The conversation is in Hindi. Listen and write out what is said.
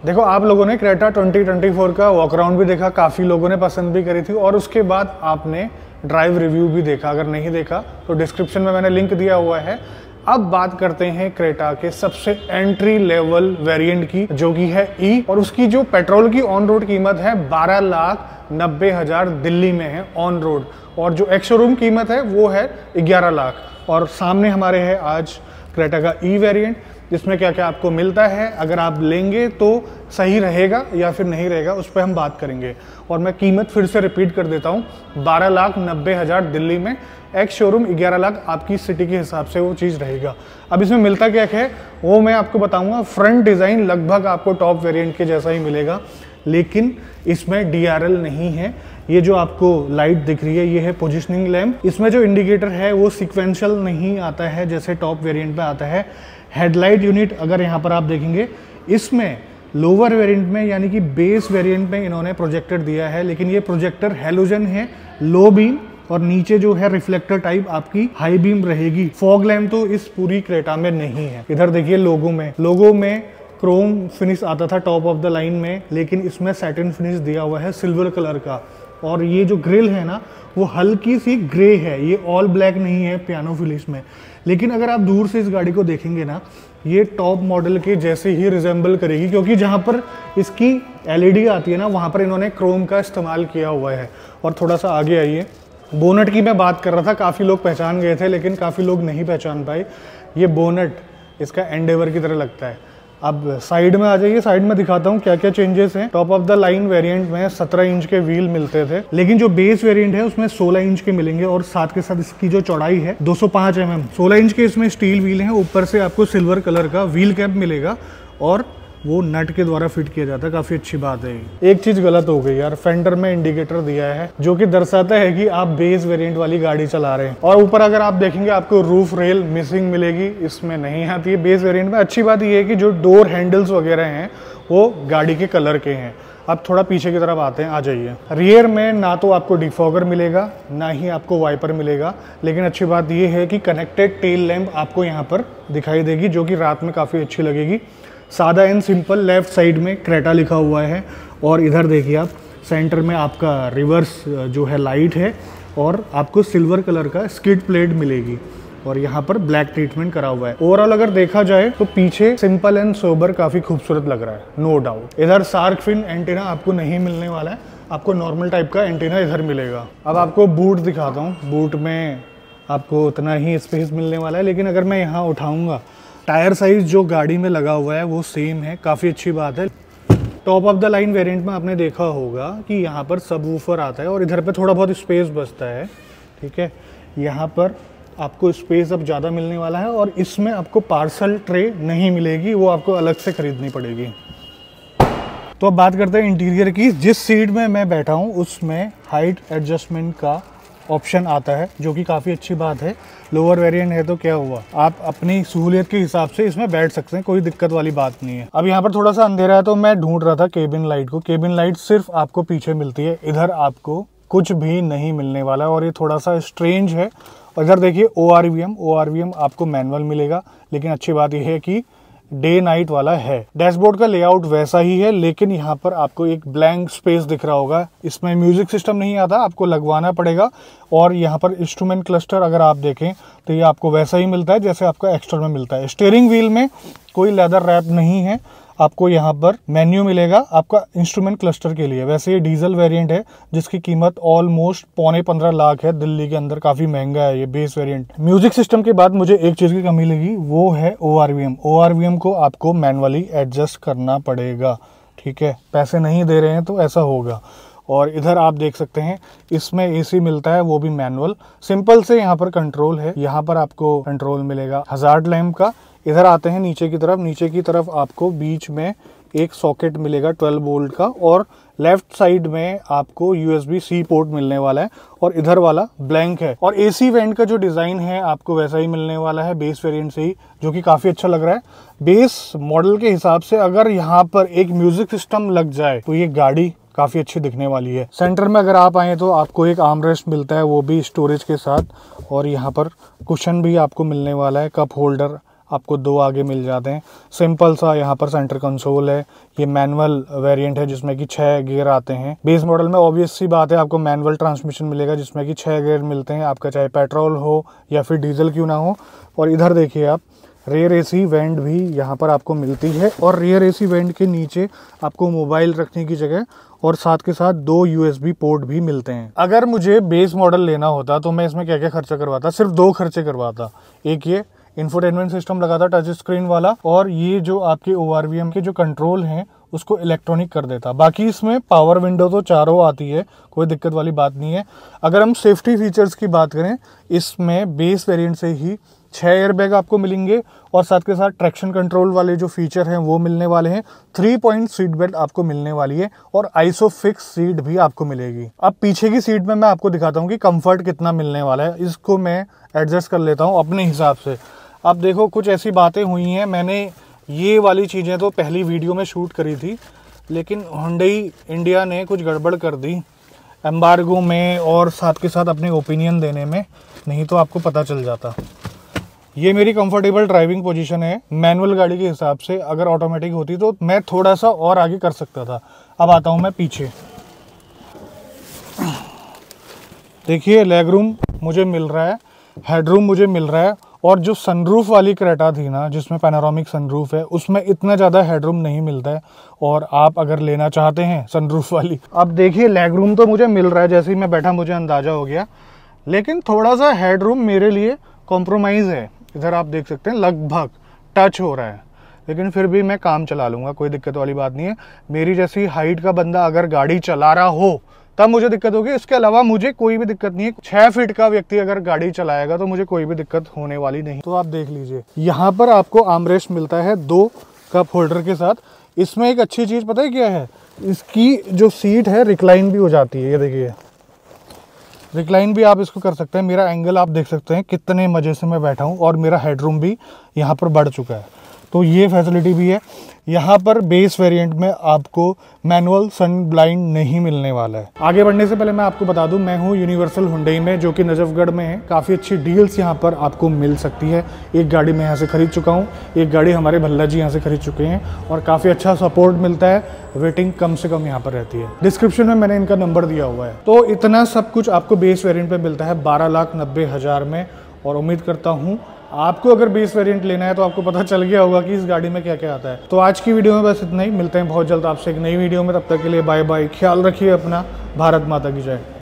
देखो आप लोगों ने क्रेटा 2024 का वॉक अराउंड भी देखा, काफ़ी लोगों ने पसंद भी करी थी और उसके बाद आपने ड्राइव रिव्यू भी देखा। अगर नहीं देखा तो डिस्क्रिप्शन में मैंने लिंक दिया हुआ है। अब बात करते हैं क्रेटा के सबसे एंट्री लेवल वेरिएंट की, जो कि है ई, और उसकी जो पेट्रोल की ऑन रोड कीमत है 12,90,000 दिल्ली में है ऑन रोड, और जो एक्स शोरूम कीमत है वो है 11 लाख। और सामने हमारे है आज क्रेटा का ई वेरिएंट, जिसमें क्या क्या आपको मिलता है, अगर आप लेंगे तो सही रहेगा या फिर नहीं रहेगा, उस पर हम बात करेंगे। और मैं कीमत फिर से रिपीट कर देता हूँ, 12,90,000 दिल्ली में, एक्स शोरूम 11 लाख, आपकी सिटी के हिसाब से वो चीज़ रहेगा। अब इसमें मिलता क्या है वो मैं आपको बताऊंगा। फ्रंट डिज़ाइन लगभग आपको टॉप वेरिएंट के जैसा ही मिलेगा, लेकिन इसमें DRL नहीं है। ये जो आपको लाइट दिख रही है ये है पोजिशनिंग लैम्प। इसमें जो इंडिकेटर है वो सिक्वेंशियल नहीं आता है जैसे टॉप वेरिएंट में आता है। हेडलाइट यूनिट अगर यहाँ पर आप देखेंगे, इसमें लोअर वेरिएंट में यानी कि बेस वेरिएंट में इन्होंने प्रोजेक्टर दिया है, लेकिन ये प्रोजेक्टर हैलोजन है, लो बीम, और नीचे जो है रिफ्लेक्टर टाइप आपकी हाई बीम रहेगी। फॉग लैम्प तो इस पूरी क्रेटा में नहीं है। इधर देखिए लोगो में क्रोम फिनिश आता था टॉप ऑफ द लाइन में, लेकिन इसमें सैटिन फिनिश दिया हुआ है सिल्वर कलर का। और ये जो ग्रिल है ना वो हल्की सी ग्रे है, ये ऑल ब्लैक नहीं है पियानो फिनिश में। लेकिन अगर आप दूर से इस गाड़ी को देखेंगे ना, ये टॉप मॉडल के जैसे ही रिजेंबल करेगी, क्योंकि जहाँ पर इसकी LED आती है ना वहाँ पर इन्होंने क्रोम का इस्तेमाल किया हुआ है। और थोड़ा सा आगे आइए, बोनट की मैं बात कर रहा था, काफ़ी लोग पहचान गए थे लेकिन काफ़ी लोग नहीं पहचान पाए। ये बोनट इसका एंडेवर की तरह लगता है। अब साइड में आ जाइए, साइड में दिखाता हूँ क्या क्या चेंजेस हैं। Top of the line variant में 17 इंच के व्हील मिलते थे, लेकिन जो बेस वेरिएंट है उसमें 16 इंच के मिलेंगे, और साथ के साथ इसकी जो चौड़ाई है 205 mm। 16 इंच के इसमें स्टील व्हील है, ऊपर से आपको सिल्वर कलर का व्हील कैप मिलेगा और वो नट के द्वारा फिट किया जाता है। काफी अच्छी बात है। एक चीज गलत हो गई यार, फेंडर में इंडिकेटर दिया है जो कि दर्शाता है कि आप बेस वेरिएंट वाली गाड़ी चला रहे हैं। और ऊपर अगर आप देखेंगे आपको रूफ रेल मिसिंग मिलेगी, इसमें नहीं आती है बेस वेरिएंट में। अच्छी बात यह है कि जो डोर हैंडल्स वगैरह हैं वो गाड़ी के कलर के हैं। अब थोड़ा पीछे की तरफ आते हैं, आ जाइए। रियर में ना तो आपको डिफॉगर मिलेगा ना ही आपको वाइपर मिलेगा, लेकिन अच्छी बात यह है कि कनेक्टेड टेल लैंप आपको यहाँ पर दिखाई देगी, जो कि रात में काफ़ी अच्छी लगेगी। सादा एंड सिंपल, लेफ्ट साइड में क्रेटा लिखा हुआ है, और इधर देखिए आप सेंटर में आपका रिवर्स जो है लाइट है, और आपको सिल्वर कलर का स्किड प्लेट मिलेगी, और यहाँ पर ब्लैक ट्रीटमेंट करा हुआ है। ओवरऑल अगर देखा जाए तो पीछे सिंपल एंड सोबर काफ़ी खूबसूरत लग रहा है, नो डाउट। इधर शार्क फिन एंटीना आपको नहीं मिलने वाला है, आपको नॉर्मल टाइप का एंटीना इधर मिलेगा। अब आपको बूट दिखाता हूँ। बूट में आपको उतना ही स्पेस मिलने वाला है, लेकिन अगर मैं यहाँ उठाऊँगा, टायर साइज जो गाड़ी में लगा हुआ है वो सेम है, काफ़ी अच्छी बात है। Top of the line variant में आपने देखा होगा कि यहाँ पर सबवूफर आता है और इधर पे थोड़ा बहुत स्पेस बचता है, ठीक है। यहाँ पर आपको स्पेस अब ज़्यादा मिलने वाला है, और इसमें आपको पार्सल ट्रे नहीं मिलेगी, वो आपको अलग से खरीदनी पड़ेगी। तो अब बात करते हैं इंटीरियर की। जिस सीट में मैं बैठा हूँ उसमें हाइट एडजस्टमेंट का ऑप्शन आता है, जो कि काफ़ी अच्छी बात है। लोअर वेरिएंट है तो क्या हुआ, आप अपनी सहूलियत के हिसाब से इसमें बैठ सकते हैं, कोई दिक्कत वाली बात नहीं है। अब यहाँ पर थोड़ा सा अंधेरा है तो मैं ढूंढ रहा था केबिन लाइट को। केबिन लाइट सिर्फ आपको पीछे मिलती है, इधर आपको कुछ भी नहीं मिलने वाला, और ये थोड़ा सा स्ट्रेंज है। और इधर देखिए ORVM आपको मैनुअल मिलेगा, लेकिन अच्छी बात यह है कि डे नाइट वाला है। डैशबोर्ड का लेआउट वैसा ही है, लेकिन यहाँ पर आपको एक ब्लैंक स्पेस दिख रहा होगा। इसमें म्यूजिक सिस्टम नहीं आता, आपको लगवाना पड़ेगा। और यहाँ पर इंस्ट्रूमेंट क्लस्टर अगर आप देखें तो ये आपको वैसा ही मिलता है जैसे आपका एक्स्ट्रा में मिलता है। स्टीयरिंग व्हील में कोई लेदर रैप नहीं है, आपको यहाँ पर मेन्यू मिलेगा आपका इंस्ट्रूमेंट क्लस्टर के लिए। वैसे ये डीजल वेरिएंट है जिसकी कीमत ऑलमोस्ट 15.25 लाख है दिल्ली के अंदर, काफ़ी महंगा है ये बेस वेरिएंट। म्यूजिक सिस्टम के बाद मुझे एक चीज़ की कमी लगी, वो है ORVM को आपको मैनुअली एडजस्ट करना पड़ेगा, ठीक है। पैसे नहीं दे रहे हैं तो ऐसा होगा। और इधर आप देख सकते हैं इसमें AC मिलता है, वो भी मैनुअल। सिंपल से यहाँ पर कंट्रोल है, यहाँ पर आपको कंट्रोल मिलेगा हजार्ड लैम्प का। इधर आते हैं नीचे की तरफ आपको बीच में एक सॉकेट मिलेगा 12 वोल्ट का, और लेफ्ट साइड में आपको USB-C पोर्ट मिलने वाला है, और इधर वाला ब्लैंक है। और AC वेंट का जो डिज़ाइन है आपको वैसा ही मिलने वाला है बेस वेरिएंट से ही, जो कि काफ़ी अच्छा लग रहा है। बेस मॉडल के हिसाब से अगर यहाँ पर एक म्यूजिक सिस्टम लग जाए तो ये गाड़ी काफ़ी अच्छी दिखने वाली है। सेंटर में अगर आप आए तो आपको एक आर्मरेस्ट मिलता है, वो भी स्टोरेज के साथ, और यहाँ पर कुशन भी आपको मिलने वाला है, कप होल्डर आपको 2 आगे मिल जाते हैं। सिंपल सा यहाँ पर सेंटर कंसोल है। ये मैनुअल वेरिएंट है जिसमें कि 6 गियर आते हैं। बेस मॉडल में ऑब्वियस सी बात है आपको मैनुअल ट्रांसमिशन मिलेगा जिसमें कि 6 गियर मिलते हैं, आपका चाहे पेट्रोल हो या फिर डीजल क्यों ना हो। और इधर देखिए आप रियर एसी वेंट भी यहाँ पर आपको मिलती है और रियर एसी वेंट के नीचे आपको मोबाइल रखने की जगह और साथ के साथ 2 USB पोर्ट भी मिलते हैं। अगर मुझे बेस मॉडल लेना होता तो मैं इसमें क्या क्या खर्चा करवाता, सिर्फ 2 खर्चे करवाता। एक ये इंफोटेनमेंट सिस्टम लगाता टच स्क्रीन वाला, और ये जो आपके ORVM के जो कंट्रोल हैं उसको इलेक्ट्रॉनिक कर देता। बाकी इसमें पावर विंडो तो चारों आती है, कोई दिक्कत वाली बात नहीं है। अगर हम सेफ्टी फीचर्स की बात करें, इसमें बेस वेरिएंट से ही 6 एयरबैग आपको मिलेंगे और साथ के साथ ट्रैक्शन कंट्रोल वाले जो फीचर हैं वो मिलने वाले हैं। 3 पॉइंट सीट बेल्ट आपको मिलने वाली है और आइसोफिक्स सीट भी आपको मिलेगी। अब पीछे की सीट में मैं आपको दिखाता हूँ कि कंफर्ट कितना मिलने वाला है। इसको मैं एडजस्ट कर लेता हूँ अपने हिसाब से। अब देखो कुछ ऐसी बातें हुई हैं, मैंने ये वाली चीज़ें तो पहली वीडियो में शूट करी थी, लेकिन हुंडई इंडिया ने कुछ गड़बड़ कर दी एम्बार्गो में और साथ के साथ अपने ओपिनियन देने में, नहीं तो आपको पता चल जाता। ये मेरी कंफर्टेबल ड्राइविंग पोजीशन है मैनुअल गाड़ी के हिसाब से। अगर ऑटोमेटिक होती तो मैं थोड़ा सा और आगे कर सकता था। अब आता हूँ मैं पीछे। देखिए लेग रूम मुझे मिल रहा है, हेडरूम मुझे मिल रहा है, और जो सनरूफ वाली क्रेटा थी ना जिसमें पैनोरामिक सनरूफ है उसमें इतना ज़्यादा हेडरूम नहीं मिलता है, और आप अगर लेना चाहते हैं सनरूफ वाली। अब देखिए लेग रूम तो मुझे मिल रहा है, जैसे ही मैं बैठा मुझे अंदाज़ा हो गया, लेकिन थोड़ा सा हेडरूम मेरे लिए कॉम्प्रोमाइज़ है। इधर आप देख सकते हैं लगभग टच हो रहा है, लेकिन फिर भी मैं काम चला लूँगा, कोई दिक्कत वाली बात नहीं है। मेरी जैसी हाइट का बंदा अगर गाड़ी चला रहा हो तब मुझे दिक्कत होगी, इसके अलावा मुझे कोई भी दिक्कत नहीं है। 6 फीट का व्यक्ति अगर गाड़ी चलाएगा तो मुझे कोई भी दिक्कत होने वाली नहीं। तो आप देख लीजिए यहाँ पर आपको आर्मरेस्ट मिलता है 2 कप होल्डर के साथ। इसमें एक अच्छी चीज़ पता है क्या है, इसकी जो सीट है रिक्लाइन भी हो जाती है। ये देखिए रिक्लाइन भी आप इसको कर सकते हैं। मेरा एंगल आप देख सकते हैं कितने मज़े से मैं बैठा हूँ, और मेरा हेडरूम भी यहाँ पर बढ़ चुका है, तो ये फैसिलिटी भी है। यहाँ पर बेस वेरिएंट में आपको मैनुअल सन ब्लाइंड नहीं मिलने वाला है। आगे बढ़ने से पहले मैं आपको बता दूं, मैं हूँ यूनिवर्सल हुंडई में, जो कि नजफगढ़ में है। काफ़ी अच्छी डील्स यहाँ पर आपको मिल सकती है। एक गाड़ी मैं यहाँ से खरीद चुका हूँ, एक गाड़ी हमारे भल्ला जी यहाँ से खरीद चुके हैं, और काफ़ी अच्छा सपोर्ट मिलता है। वेटिंग कम से कम यहाँ पर रहती है। डिस्क्रिप्शन में मैंने इनका नंबर दिया हुआ है। तो इतना सब कुछ आपको बेस वेरिएंट पे मिलता है 12,90,000 में, और उम्मीद करता हूँ आपको अगर बेस वेरिएंट लेना है तो आपको पता चल गया होगा कि इस गाड़ी में क्या क्या आता है। तो आज की वीडियो में बस इतना ही। मिलते हैं बहुत जल्द आपसे एक नई वीडियो में, तब तक के लिए बाय बाय। ख्याल रखिए अपना। भारत माता की जय।